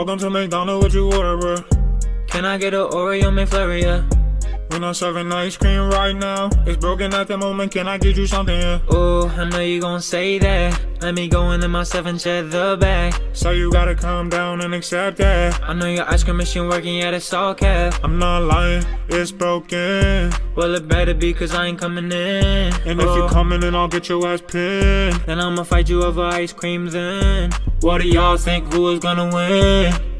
Welcome to McDonald's, what you order, bro? Can I get an Oreo McFlurry, yeah? We're not serving ice cream right now. It's broken at the moment, can I get you something, yeah? Oh, I know you gon' say that. Let me go into my 7 check the bag. So you gotta calm down and accept that. I know your ice cream machine working, yeah, it's all cap. I'm not lying, it's broken. Well, it better be, cause I ain't coming in. And if you coming in, I'll get your ass pinned. Then I'ma fight you over ice cream then. What do y'all think, who is gonna win?